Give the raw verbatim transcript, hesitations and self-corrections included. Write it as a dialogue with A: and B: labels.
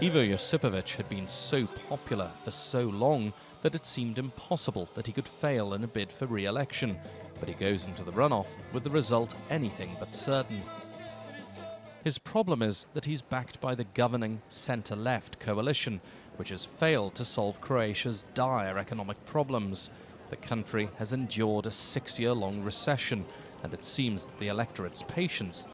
A: Ivo Josipovic had been so popular for so long that it seemed impossible that he could fail in a bid for re-election, but he goes into the runoff with the result anything but certain. His problem is that he's backed by the governing centre-left coalition, which has failed to solve Croatia's dire economic problems. The country has endured a six-year-long recession, and it seems that the electorate's patience